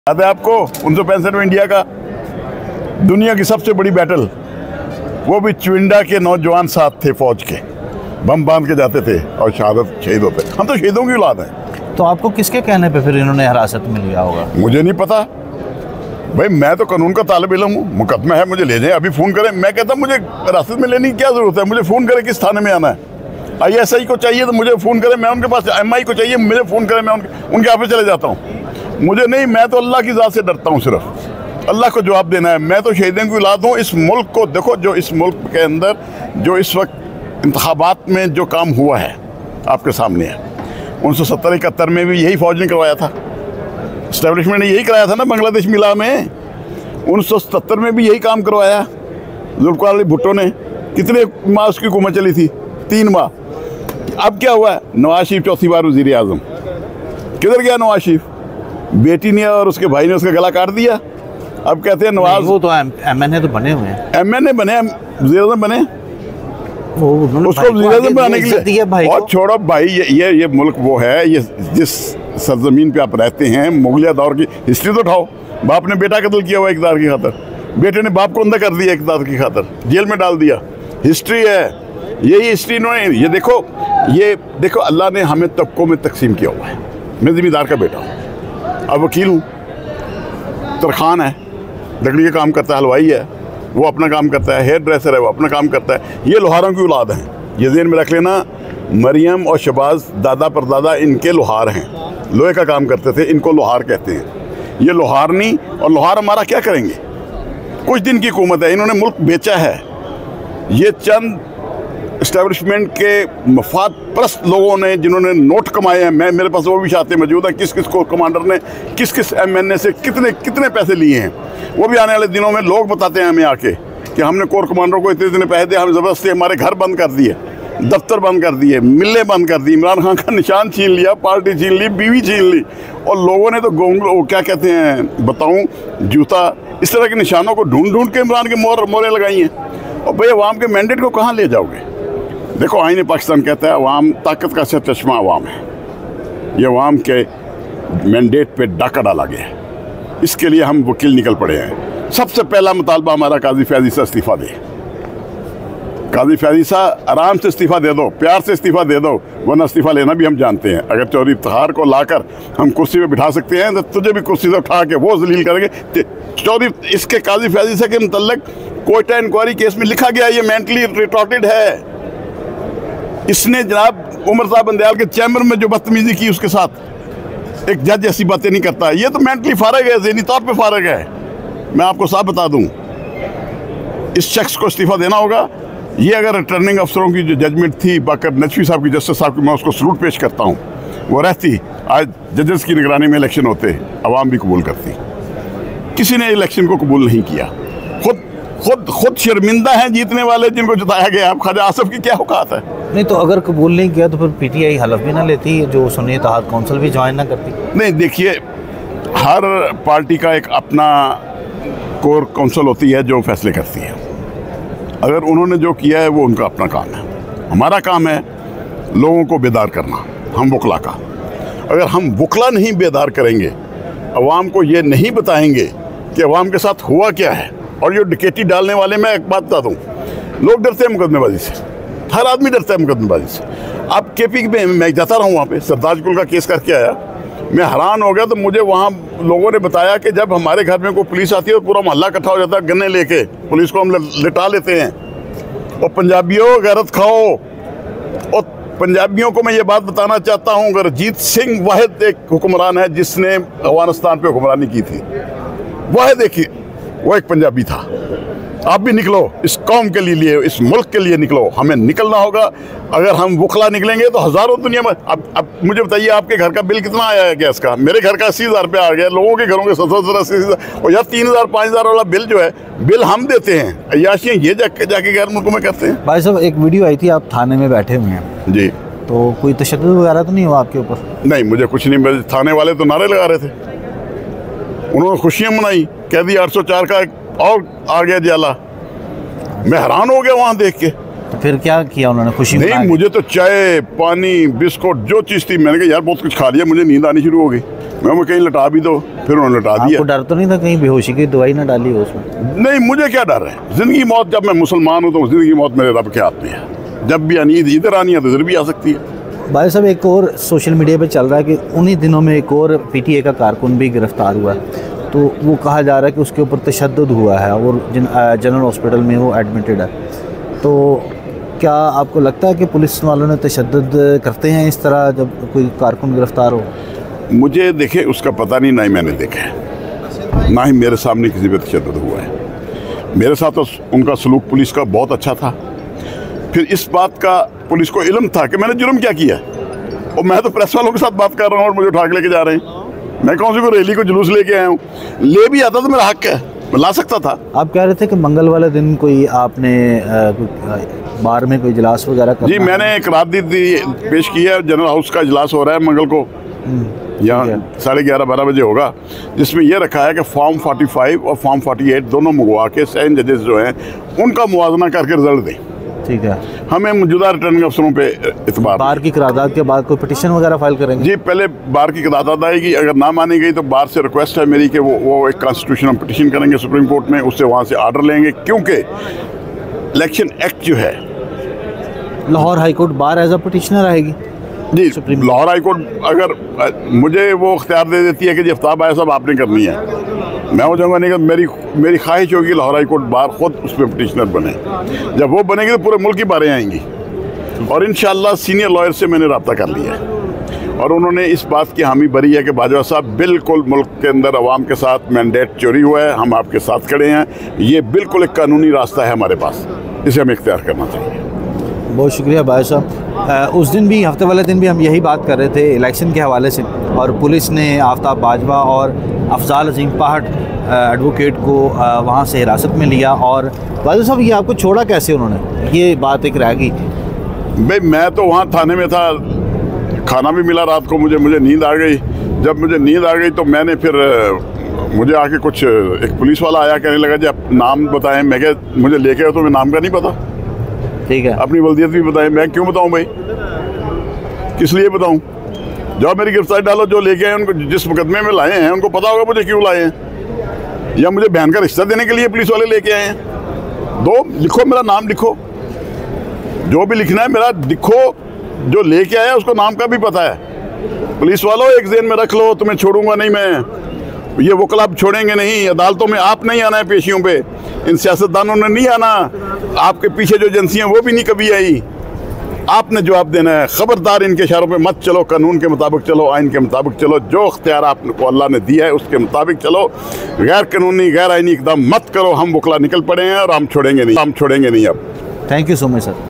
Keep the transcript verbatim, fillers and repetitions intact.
याद है आपको उन्नीस सौ पैंसठ में इंडिया का दुनिया की सबसे बड़ी बैटल, वो भी चुनिंदा के नौजवान साथ थे, फौज के बम बांध के जाते थे और शहादत शहीद होते। हम तो शहीदों की औलाद हैं। तो आपको किसके कहने पे फिर इन्होंने हिरासत में लिया होगा? मुझे नहीं पता भाई, मैं तो कानून का तालिब इल्म हूँ। मुकदमा है, मुझे ले जाए, अभी फ़ोन करें। मैं कहता मुझे हिरासत में लेने की क्या ज़रूरत है? मुझे फ़ोन करें किस थाने में आना है। आई एस आई को चाहिए तो मुझे फ़ोन करें, मैं उनके पास। एम आई को चाहिए, मुझे फ़ोन करें, मैं उनके उनके ऑफिस चले जाता हूँ। मुझे नहीं, मैं तो अल्लाह की ज़ात से डरता हूँ, सिर्फ अल्लाह को जवाब देना है। मैं तो शहीदों की औलाद हूँ। इस मुल्क को देखो, जो इस मुल्क के अंदर जो इस वक्त इंतखाबात में जो काम हुआ है आपके सामने है। उन्नीस सौ सत्तर इकहत्तर में भी यही फौज ने करवाया था, इस्टेब्लिशमेंट ने यही कराया था ना। बांग्लादेश मिला में उन्नीस सौ सत्तर में भी यही काम करवाया जुल्फ़िकार अली भुट्टो ने। कितने माह उसकी हुकूमत चली थी? तीन माह। अब क्या हुआ? नवाज शरीफ चौथी बार वज़ीर आज़म। किधर गया नवाज शरीफ? बेटी ने और उसके भाई ने उसका गला काट दिया। अब कहते हैं नवाज, वो तो एम एन ए तो बने हुए हैं, एम एन ए बने, वज़ीर आज़म बने, उसको वज़ीर आज़म बनाने के लिए। भाई और छोड़ो भाई, ये ये ये मुल्क वो है, ये जिस सरजमीन पे आप रहते हैं, मुगलिया दौर की हिस्ट्री तो उठाओ। बाप ने बेटा कत्ल किया हुआ इक़्तिदार की खातर, बेटे ने बाप को अंदर कर दिया इक़्तिदार की खातर, जेल में डाल दिया। हिस्ट्री है, यही हिस्ट्री इन्होंने। ये देखो, ये देखो, अल्लाह ने हमें तबकों में तकसीम किया हुआ है। मैं ज़मींदार का बेटा हूँ, अब वकील हूँ, तरखान है, लकड़ी का काम करता है, हलवाई है, वो अपना काम करता है, हेयर ड्रेसर है, वो अपना काम करता है। ये लोहारों की औलाद हैं, ये ज़हन में रख लेना। मरियम और शबाज दादा परदादा इनके लोहार हैं, लोहे का काम करते थे, इनको लोहार कहते हैं। ये लोहार नहीं, और लोहार हमारा क्या करेंगे? कुछ दिन की हुकूमत है, इन्होंने मुल्क बेचा है। ये चंद इस्टेब्लिशमेंट के मफाद परस्त लोगों ने, जिन्होंने नोट कमाए हैं, मैं मेरे पास वो भी शाते मौजूद हैं, किस किस को कमांडर ने किस किस एम एन ए से कितने कितने पैसे लिए हैं। वो भी आने वाले दिनों में लोग बताते हैं हमें आके कि हमने कोर कमांडर को इतने इतने पैसे दिए, हम ज़बरदस्ती हमारे घर बंद कर दिए, दफ्तर बंद कर दिए, मिलें बंद कर दी, इमरान खान का निशान छीन लिया, पार्टी छीन ली, बीवी छीन ली। और लोगों ने तो गोंग क्या कहते हैं बताऊँ, जूता, इस तरह के निशानों को ढूंढ ढूंढ के इमरान के मोर मोरें लगाई हैं। और भाई अवाम के मैंडेट को कहाँ ले जाओगे? देखो, आईने पाकिस्तान कहता है अवाम ताकत का सिर्फ चश्मा अवाम है। ये अवाम के मैंडेट पे डाका डाला गया है, इसके लिए हम वकील निकल पड़े हैं। सबसे पहला मुतालबा हमारा, काजी फैज़ी सा इस्तीफ़ा दे। काजी फैज़ी सा आराम से इस्तीफ़ा दे दो, प्यार से इस्तीफ़ा दे दो, वरना इस्तीफ़ा लेना भी हम जानते हैं। अगर चौधरी इफ्तिखार को लाकर हम कुर्सी पे बिठा सकते हैं तो तुझे भी कुर्सी से उठा के वो जलील करेंगे। चौधरी इसके काजी फैज़ी सा के मुतल्लिक कोयटा इंक्वायरी केस में लिखा गया, ये मेंटली रिटार्टेड है। इसने जनाब उमर साहब बंदयाल के चैम्बर में जो बदतमीजी की उसके साथ, एक जज ऐसी बातें नहीं करता। ये तो मेंटली फारग है, ज़हनी तौर पे फारग है। मैं आपको साफ बता दूं, इस शख्स को इस्तीफ़ा देना होगा। ये अगर रिटर्निंग अफसरों की जो जजमेंट थी बाकर नजफी साहब की, जस्टिस साहब की, मैं उसको सलूट पेश करता हूँ, वो रहती, आज जजेस की निगरानी में इलेक्शन होते, अवाम भी कबूल करती। किसी ने इलेक्शन को कबूल नहीं किया। खुद खुद खुद शर्मिंदा हैं जीतने वाले जिनको जिताया गया। अब ख्वाजा आसिफ की क्या औकात है? नहीं तो अगर कबूल नहीं किया तो फिर पी टी आई हलफ भी ना लेती, जो सुन्नी इत्तेहाद कौंसिल भी ज्वाइन ना करती? नहीं, देखिए, हर पार्टी का एक अपना कोर कौंसिल होती है जो फैसले करती है। अगर उन्होंने जो किया है वो उनका अपना काम है। हमारा काम है लोगों को बेदार करना, हम वकला का। अगर हम वकला नहीं बेदार करेंगे, अवाम को ये नहीं बताएंगे कि अवाम के साथ हुआ क्या है, और जो डिकेटी डालने वाले, मैं एक बात बता दूँ, लोग डरते हैं मुकदमेबाजी से, हर आदमी डरता है मुकदमेबाजी से। अब के पी में मैं जाता रहा हूँ, वहाँ पे सरताजकुल का केस करके आया, मैं हैरान हो गया। तो मुझे वहाँ लोगों ने बताया कि जब हमारे घर में कोई पुलिस आती है तो पूरा मोहल्ला इकट्ठा हो जाता है, गन्ने लेके पुलिस को हम लिटा लेते हैं। और पंजाबियों गैरत खाओ। और पंजाबियों को मैं ये बात बताना चाहता हूँ, गुरजीत सिंह वाहिद एक हुक्मरान है जिसने अफगानिस्तान पे हुक्मरानी की थी, वाहिद एक, वो एक पंजाबी था। आप भी निकलो, इस कौम के लिए, इस मुल्क के लिए निकलो। हमें निकलना होगा। अगर हम वकला निकलेंगे तो हज़ारों दुनिया में। अब अब मुझे बताइए, आपके घर का बिल कितना आया है गैस का? मेरे घर का अस्सी हज़ार रुपया आ गया, लोगों के घरों के सत्तर सत्तर अस्सी हज़ार। और यार तीन हज़ार पाँच हज़ार वाला बिल जो है, बिल हम देते हैं। अय्याशियाँ ये जाके जाके गैर मुल्कों में करते हैं। भाई साहब, एक वीडियो आई थी, आप थाने में बैठे हुए हैं जी, तो कोई तशद्दुद वगैरह तो नहीं हुआ आपके ऊपर? नहीं, मुझे कुछ नहीं। मेरे थाने वाले तो नारे लगा रहे थे, उन्होंने खुशियाँ मनाई, कह दी आठ सौ चार का एक और आ गया जाला। मैं हैरान हो गया वहाँ देख के। तो फिर क्या किया उन्होंने? खुशी नहीं, मुझे तो चाय, पानी, बिस्कुट, जो चीज़ थी, मैंने कहा यार बहुत कुछ खा लिया, मुझे नींद आनी शुरू हो गई। मैं वो कहीं लटा भी दो, फिर उन्होंने लटा दिया। आपको डर तो नहीं था कहीं बेहोशी की दवाई ना डाली हो उसमें? नहीं, मुझे क्या डर है, जिंदगी मौत, जब मैं मुसलमान हूँ तो जिंदगी मौत मेरे रब के हाथ में है। जब भी आनी इधर आनी है तो इधर भी आ सकती है। भाई साहब, एक और सोशल मीडिया पे चल रहा है कि उन्हीं दिनों में एक और पीटीए का कारकुन भी गिरफ्तार हुआ है, तो वो कहा जा रहा है कि उसके ऊपर तशद्दुद हुआ है और जिन जनरल हॉस्पिटल में वो एडमिटेड है। तो क्या आपको लगता है कि पुलिस वालों ने तशद्दुद करते हैं इस तरह जब कोई कारकुन गिरफ्तार हो? मुझे देखे उसका पता नहीं, ना ही मैंने देखा है, ना ही मेरे सामने किसी पे तशद्दुद हुआ है। मेरे साथ तो उनका सलूक पुलिस का बहुत अच्छा था। फिर इस बात का पुलिस को इल्म था कि मैंने जुर्म क्या किया, और मैं तो प्रेस वालों के साथ बात कर रहा हूँ और मुझे उठा के लेके जा रहे हैं। मैं कौन सी कोई रैली को जुलूस लेके आया हूँ? ले भी आता तो मेरा हक है, मैं ला सकता था। आप कह रहे थे कि मंगल वाले दिन कोई आपने बार में कोई इजलास वगैरह करना? जी, मैंने एक रात दी, दी पेश की है। जनरल हाउस का इजलास हो रहा है मंगल को, यहाँ साढ़े ग्यारह बारह बजे होगा, जिसमें यह रखा है कि फॉर्म पैंतालीस और फॉर्म अड़तालीस दोनों मंगवा के सेवन जजेस जो हैं उनका मुआवजा करके रिजल्ट दें। ठीक है, हमें मौजूदा रिटर्निंग अफसरों पे इतबार। बार की करारदाद के बाद कोई पिटीशन वगैरह फाइल करेंगे? जी, पहले बार की करारदाद आएगी, अगर ना मानी गई तो बार से रिक्वेस्ट है मेरी कि वो वो एक कॉन्स्टिट्यूशनल पिटीशन करेंगे सुप्रीम कोर्ट में, उससे वहाँ से आर्डर लेंगे, क्योंकि इलेक्शन एक्ट जो है, Lahore high court bar as a petitioner आएगी जी, लाहौर हाई कोर्ट अगर मुझे वो इख्तियार दे देती है कि जी आफ्ताब भाई साहब आपने करनी है, मैं हो जाऊँगा। नहीं, मेरी मेरी ख्वाहिश होगी लाहौर हाई कोर्ट बार खुद उस पर पिटिशनर बने। जब वो बनेगी तो पूरे मुल्क की बारें आएंगी, और इंशाअल्लाह सीनियर लॉयर से मैंने रब्ता कर लिया है और उन्होंने इस बात की हामी भरी है कि बाजवा साहब बिल्कुल मुल्क के अंदर अवाम के साथ मैंडेट चोरी हुआ है, हम आपके साथ खड़े हैं, ये बिल्कुल एक कानूनी रास्ता है हमारे पास, इसे हमें इख्तियार करना चाहिए। बहुत शुक्रिया भाई साहब। उस दिन भी, हफ्ते वाले दिन भी हम यही बात कर रहे थे इलेक्शन के हवाले से, और पुलिस ने आफ्ताब बाजवा और अफजाल अजीम पहाड़ एडवोकेट को वहाँ से हिरासत में लिया। और बाजवा साहब, ये आपको छोड़ा कैसे उन्होंने, ये बात एक रह गई। भाई मैं तो वहाँ थाने में था, खाना भी मिला रात को, मुझे मुझे नींद आ गई। जब मुझे नींद आ गई तो मैंने फिर मुझे आके कुछ एक पुलिस वाला आया, कहने लगा जी आप नाम बताएं। मैं क्या मुझे लेके आए तो मैं नाम का नहीं पता, ठीक है, अपनी वल्दियत भी बताएं। मैं क्यों बताऊं भाई, किस लिए बताऊं? जब मेरी गिरफ्तारी डालो, जो लेके आए उनको, जिस मुकदमे में लाए हैं उनको पता होगा मुझे क्यों लाए हैं, या मुझे बहन का रिश्ता देने के लिए पुलिस वाले लेके आए हैं। दो लिखो, मेरा नाम लिखो, जो भी लिखना है मेरा लिखो, जो लेके आया उसको नाम का भी पता है। पुलिस वालों एक जेन में रख लो, तुम्हें छोड़ूंगा नहीं मैं, ये वकला छोड़ेंगे नहीं। अदालतों में आप नहीं आना है पेशियों पे, इन सियासतदानों ने नहीं आना, आपके पीछे जो एजेंसियां वो भी नहीं कभी आई, आपने जवाब देना है। खबरदार इनके इशारों पे मत चलो, कानून के मुताबिक चलो, आइन के मुताबिक चलो, जो इख्तियार आपको अल्लाह ने दिया है उसके मुताबिक चलो। गैर कानूनी गैर आइनी इकदाम मत करो, हम वकला निकल पड़े हैं और हम छोड़ेंगे नहीं, हम छोड़ेंगे नहीं अब। Thank you so much sir.